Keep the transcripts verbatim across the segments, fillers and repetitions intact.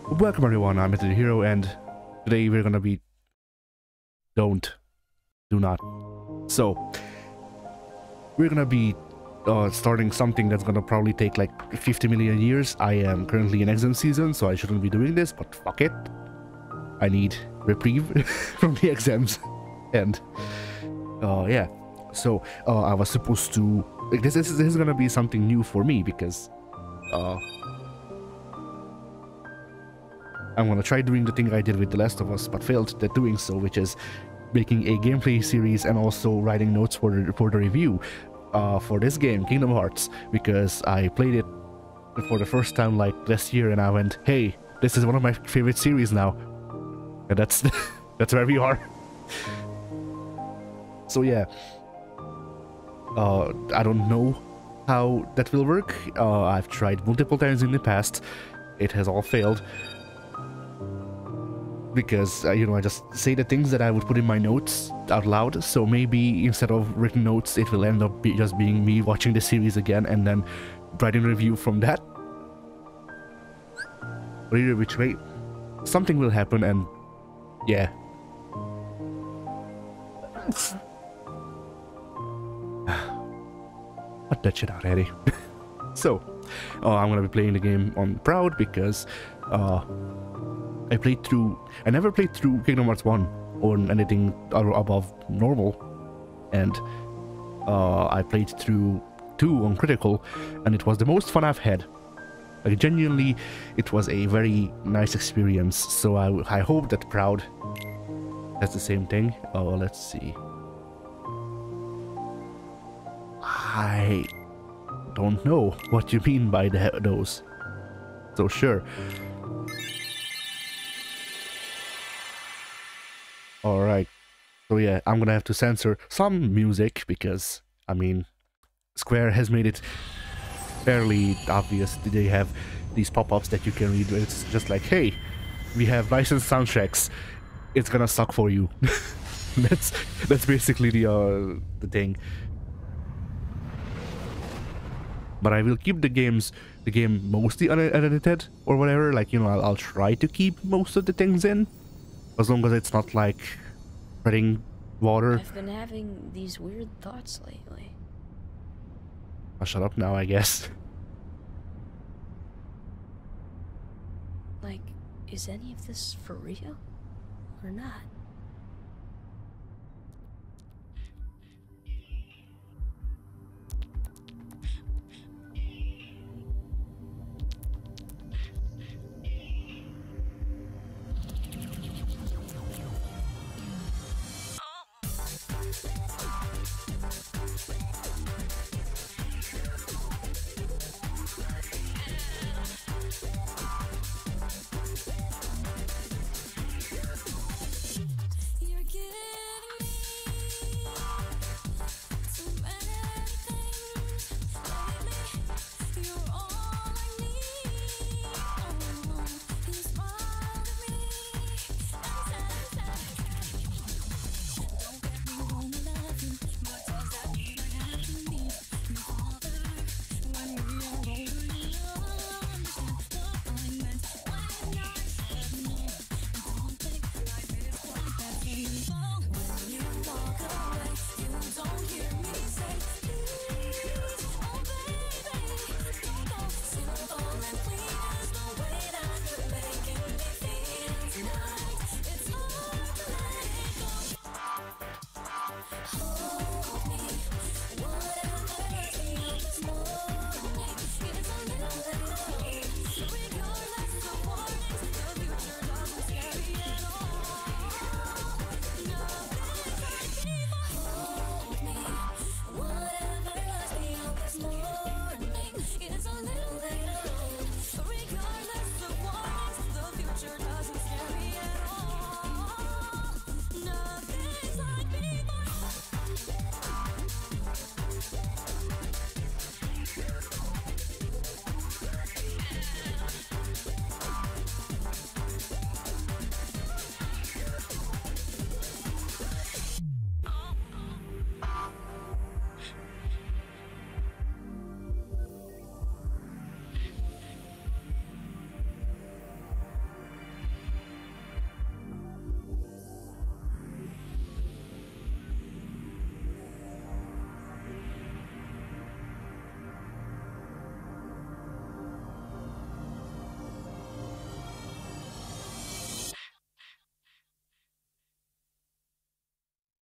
Welcome everyone, I'm Metal Hero, and today we're gonna be... Don't. Do not. So, we're gonna be uh, starting something that's gonna probably take like fifty million years. I am currently in exam season, so I shouldn't be doing this, but fuck it. I need reprieve from the exams. And, uh, yeah. So, uh, I was supposed to... Like, this, is, this is gonna be something new for me, because... Uh, I'm gonna try doing the thing I did with The Last of Us, but failed at doing so, which is making a gameplay series and also writing notes for the, for the review uh, for this game, Kingdom Hearts, because I played it for the first time like last year, and I went, hey, this is one of my favorite series now, and that's that's where we are. So yeah, uh, I don't know how that will work. Uh, I've tried multiple times in the past. It has all failed. Because, uh, you know, I just say the things that I would put in my notes out loud, so maybe instead of written notes, it will end up be just being me watching the series again and then writing a review from that. But either which way, something will happen, and yeah. Cut that shit out, Eddie. So, uh, I'm gonna be playing the game on Proud because, uh, I played through... I never played through Kingdom Hearts one or anything above normal, and uh, I played through two on Critical, and it was the most fun I've had. Like, genuinely, it was a very nice experience, so I, I hope that Proud has the same thing. Oh, let's see. I don't know what you mean by the, those, so sure. Alright, so yeah, I'm gonna have to censor some music because, I mean, Square has made it fairly obvious that they have these pop-ups that you can read. It's just like, hey, we have licensed soundtracks, it's gonna suck for you. that's that's basically the, uh, the thing. But I will keep the games, the game mostly unedited or whatever, like, you know, I'll, I'll try to keep most of the things in. As long as it's not like spreading water. I've been having these weird thoughts lately. I'll shut up now, I guess. Like, is any of this for real? Or not?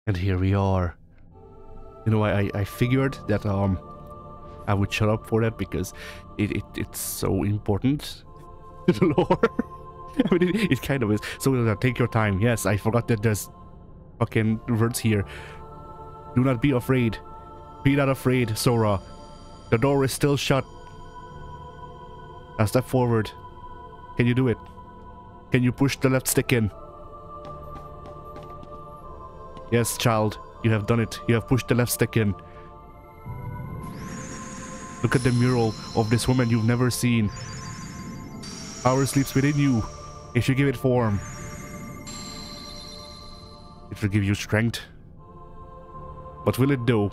And here we are. You know, I, I figured that um I would shut up for that because it, it it's so important to the lore. I mean, it, it kind of is. So uh, take your time. Yes, I forgot that there's fucking words here. Do not be afraid. Be not afraid, Sora. The door is still shut. Now step forward. Can you do it? Can you push the left stick in? Yes, child. You have done it. You have pushed the left stick in. Look at the mural of this woman you've never seen. Power sleeps within you if you give it form. It will give you strength. What will it do?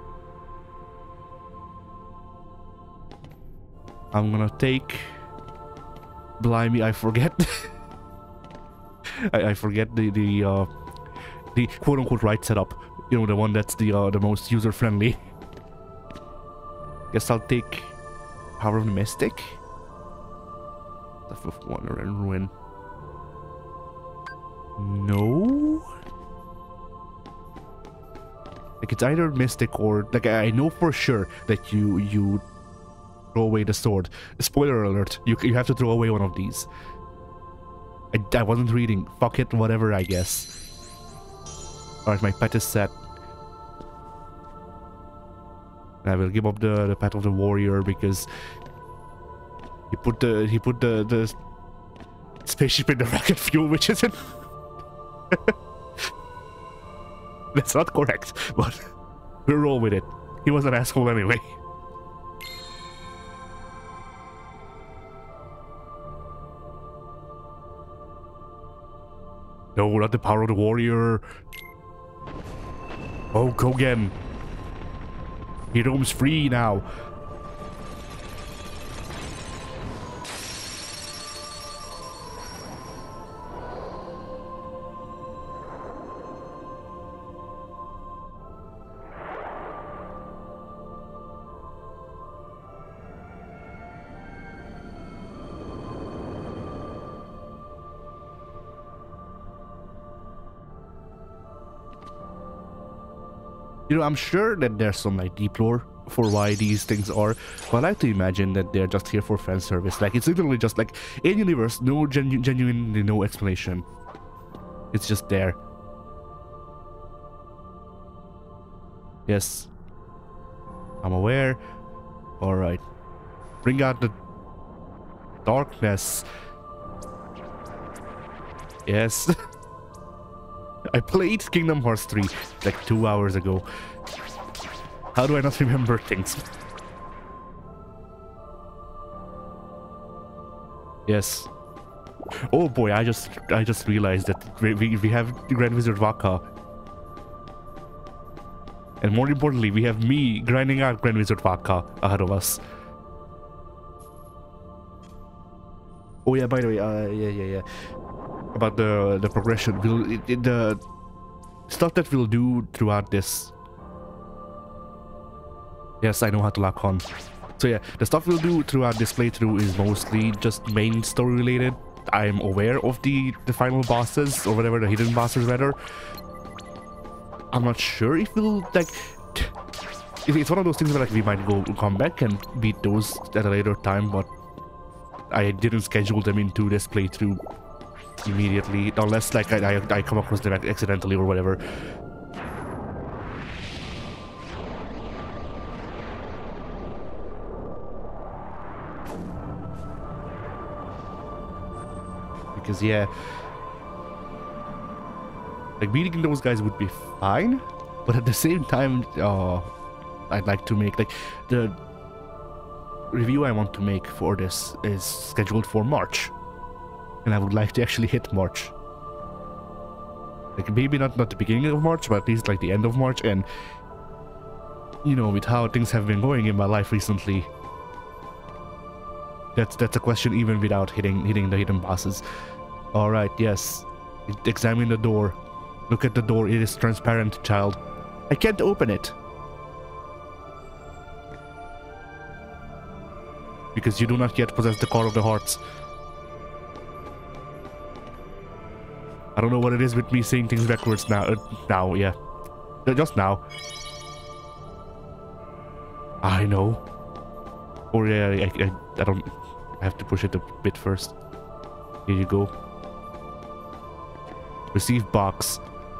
I'm gonna take... Blimey, I forget. I, I forget the, the, uh, the quote-unquote right setup. You know, the one that's the, uh, the most user-friendly. Guess I'll take Power of the Mystic. Stuff of Wonder and Ruin. No? Like, it's either Mystic or... Like, I know for sure that you you throw away the sword. Spoiler alert, you, you have to throw away one of these. I, I wasn't reading. Fuck it, whatever, I guess. Alright, my pet is set. I will give up the, the pet of the warrior because he put the he put the, the spaceship in the rocket fuel, which isn't... That's not correct, but we'll roll with it. He was an asshole anyway. No, not the power of the warrior. Oh, Kogen. He roams free now. You know, I'm sure that there's some like deep lore for why these things are, but I like to imagine that they're just here for fan service. Like, it's literally just like in universe, no genu genuinely no explanation. It's just there. Yes, I'm aware. All right, bring out the darkness. Yes. I played Kingdom Hearts three like two hours ago. How do I not remember things? Yes. Oh boy, I just I just realized that we, we, we have Grand Wizard Waka. And more importantly, we have me grinding out Grand Wizard Waka ahead of us. Oh yeah, by the way, uh, yeah, yeah, yeah. About the the progression, we'll it, it, the stuff that we'll do throughout this. Yes, I know how to lock on. So yeah, the stuff we'll do throughout this playthrough is mostly just main story related. I'm aware of the the final bosses or whatever, the hidden bosses rather. I'm not sure if we'll like. It's one of those things where like we might go come back and beat those at a later time, but I didn't schedule them into this playthrough immediately, unless like I, I, I come across them accidentally or whatever. Because yeah, like beating those guys would be fine, but at the same time, uh, I'd like to make like the review I want to make for this is scheduled for March. And I would like to actually hit March. Like, maybe not, not the beginning of March, but at least like the end of March. And, you know, with how things have been going in my life recently, that's that's a question even without hitting hitting the hidden bosses. Alright, yes. Examine the door. Look at the door. It is transparent, child. I can't open it. Because you do not yet possess the core of the hearts. I don't know what it is with me saying things backwards now. Uh, now, yeah. Uh, Just now. I know. Or yeah, I, I, I don't... I have to push it a bit first. Here you go. Receive box.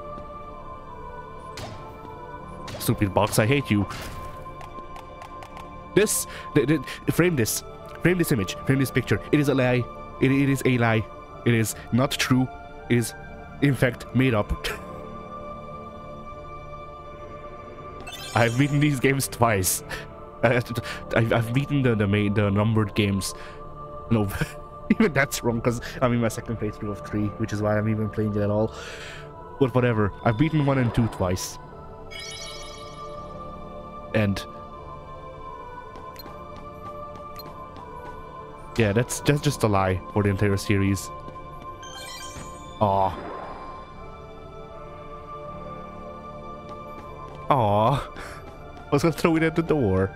Stupid box, I hate you. This... The, the, frame this. Frame this image. Frame this picture. It is a lie. It, it is a lie. It is not true. It is, in fact, made up. I've beaten these games twice. I've beaten the the, main, the numbered games. No, even that's wrong because I'm in my second playthrough of three, which is why I'm even playing it at all. But whatever. I've beaten one and two twice. And yeah, that's that's just a lie for the entire series. Aww. Aww. I was gonna throw it at the door.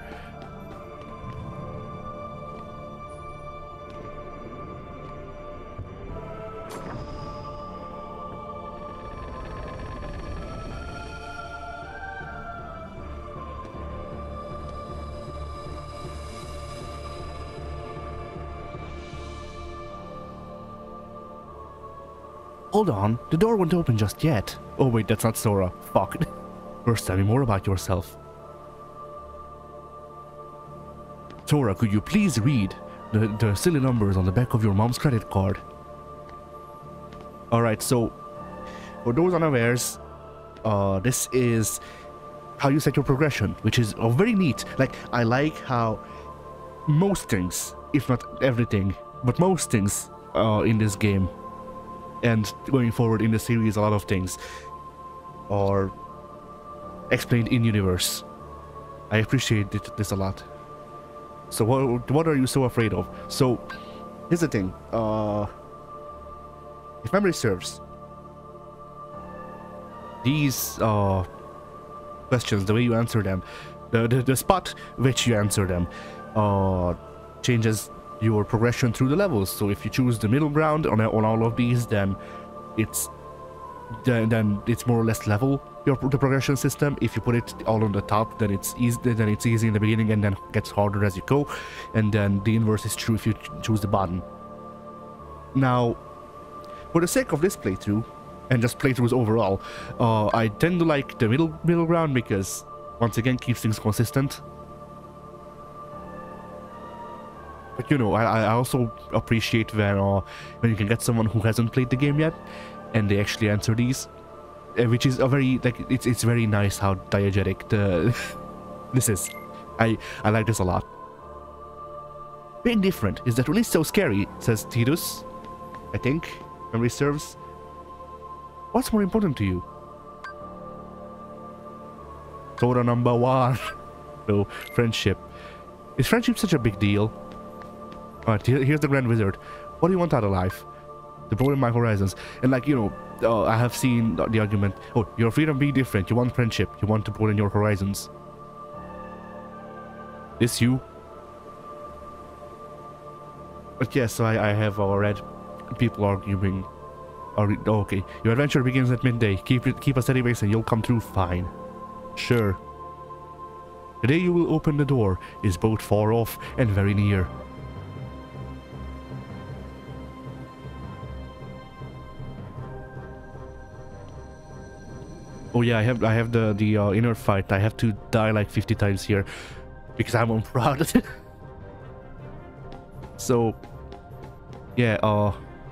Hold on, the door won't open just yet. Oh wait, that's not Sora. Fuck. First, tell me more about yourself. Sora, could you please read the, the silly numbers on the back of your mom's credit card? Alright, so, for those unawares, uh, this is how you set your progression, which is uh, very neat. Like, I like how most things, if not everything, but most things uh, in this game, and going forward in the series, a lot of things are explained in universe. I appreciate it, this a lot. So what, what are you so afraid of? So here's the thing. Uh, if memory serves, these uh, questions, the way you answer them, the, the, the spot which you answer them, uh, changes your progression through the levels. So if you choose the middle ground on, on all of these, then it's then, then it's more or less level, your the progression system. If you put it all on the top, then it's easy then it's easy in the beginning and then gets harder as you go, and then the inverse is true if you ch choose the bottom. Now, for the sake of this playthrough and just playthroughs overall, uh, I tend to like the middle middle ground because once again keeps things consistent. But you know, I, I also appreciate when uh, when you can get someone who hasn't played the game yet, and they actually answer these, uh, which is a very like it's it's very nice how diegetic the this is. I I like this a lot. Being different is that when it's so scary, says Tidus. I think memory serves. What's more important to you? Sora number one. No, friendship. Is friendship such a big deal? Alright, here's the Grand Wizard. What do you want out of life? To broaden my horizons. And like, you know, uh, I have seen the argument, oh, your freedom be different. You want friendship. You want to broaden your horizons. This you? But yes, I, I have uh, read people arguing. Argue, oh, okay, your adventure begins at midday. Keep it, keep a steady pace and you'll come through fine. Sure. The day you will open the door is both far off and very near. Oh yeah, I have I have the the uh, inner fight. I have to die like fifty times here because I'm unproud. So yeah, uh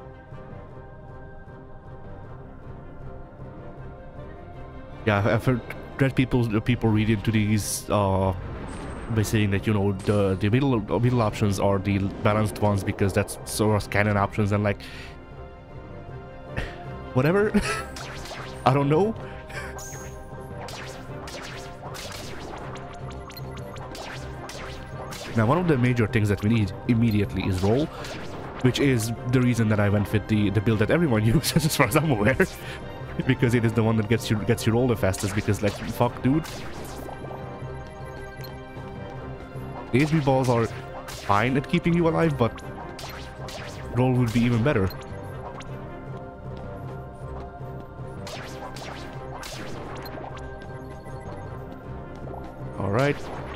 yeah, I've heard read people people read into these uh by saying that, you know, the the middle middle options are the balanced ones because that's Sora's canon options, and like whatever. I don't know. Now, one of the major things that we need immediately is roll, which is the reason that I went with the, the build that everyone uses, as far as I'm aware. Because it is the one that gets you gets you roll the fastest, because, like, fuck, dude. The H P balls are fine at keeping you alive, but roll would be even better. Alright.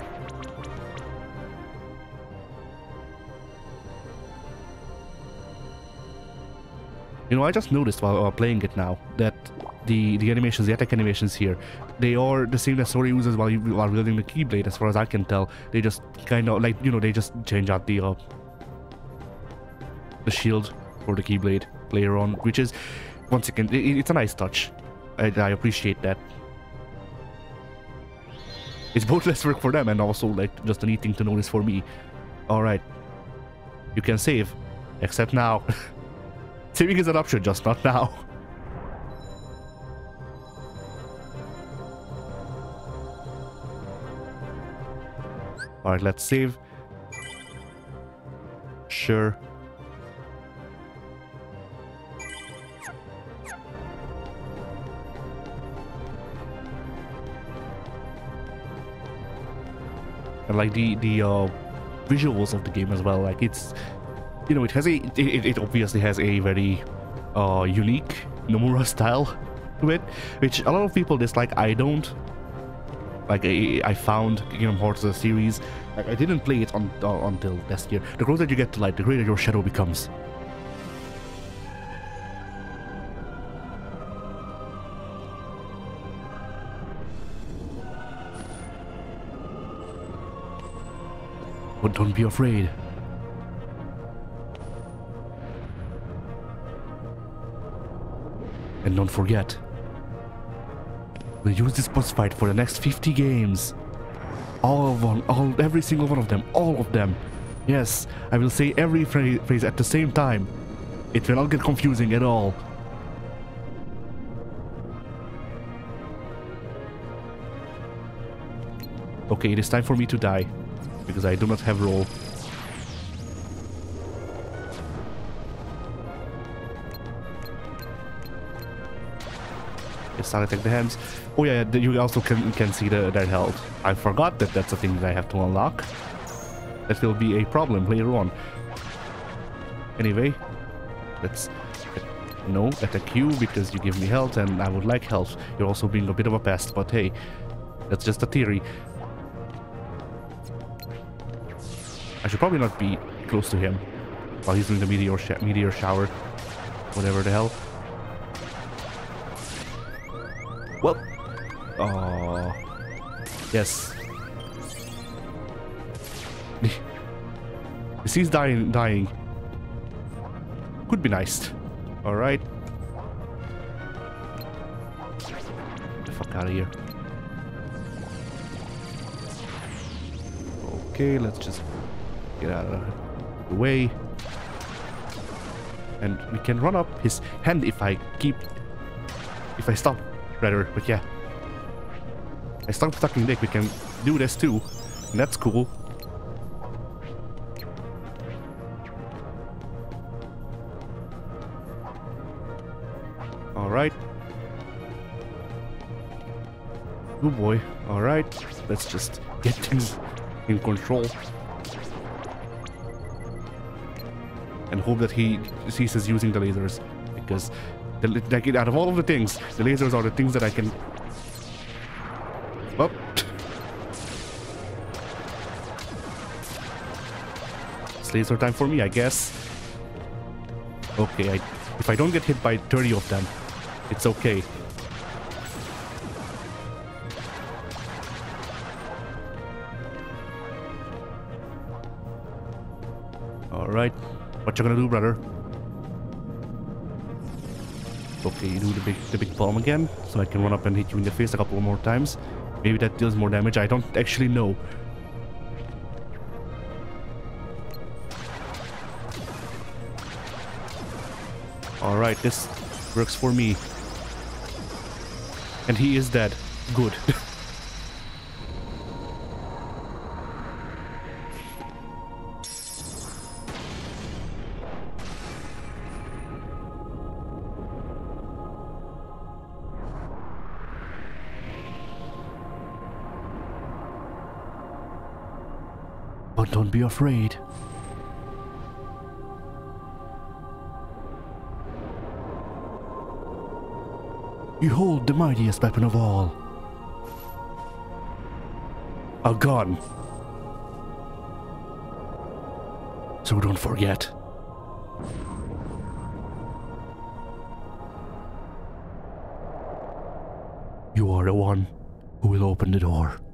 You know, I just noticed while uh, playing it now that the the animations, the attack animations here, they are the same that Sora uses while you while wielding the Keyblade. As far as I can tell, they just kind of like, you know, they just change out the uh, the shield for the Keyblade later on, which is, once again, it, it's a nice touch. I, I appreciate that. It's both less work for them and also like just a neat thing to notice for me. All right, you can save, except now. Saving is an option, just not now. Alright, let's save. Sure. And like the the uh, visuals of the game as well, like it's, you know, it has a it, it obviously has a very uh, unique Nomura style to it, which a lot of people dislike. I don't. Like I, I found Kingdom Hearts as a series, like I didn't play it on, uh, until last year. The closer you get to light, the greater your shadow becomes. But don't be afraid. And don't forget, we'll use this boss fight for the next fifty games. All of them, all, every single one of them, all of them. Yes, I will say every phra phrase at the same time. It will not get confusing at all. Okay, it is time for me to die, because I do not have roll. Start attack the hands. Oh yeah, you also can can see the, their health. I forgot that that's a thing that I have to unlock. That will be a problem later on. Anyway, let's no attack you because you give me health and I would like health. You're also being a bit of a pest, but hey, that's just a theory. I should probably not be close to him while he's doing the meteor sh meteor shower, whatever the hell. Well, oh, yes. He's dying, dying. Could be nice. All right. Get the fuck out of here. Okay, let's just get out of the way. And we can run up his hand if I keep, if I stop. Rather, but yeah. I stopped sucking dick, we can do this too. And that's cool. Alright. Oh boy. Alright. Let's just get things in control. And hope that he ceases using the lasers. Because The, like, out of all of the things, the lasers are the things that I can... Well... It's laser time for me, I guess. Okay, I, if I don't get hit by thirty of them, it's okay. Alright, what you gonna do, brother? Okay, you do the big the big palm again, so I can run up and hit you in the face a couple more times. Maybe that deals more damage, I don't actually know. Alright, this works for me. And he is dead. Good. But don't be afraid. You hold the mightiest weapon of all. a gun. So don't forget. You are the one who will open the door.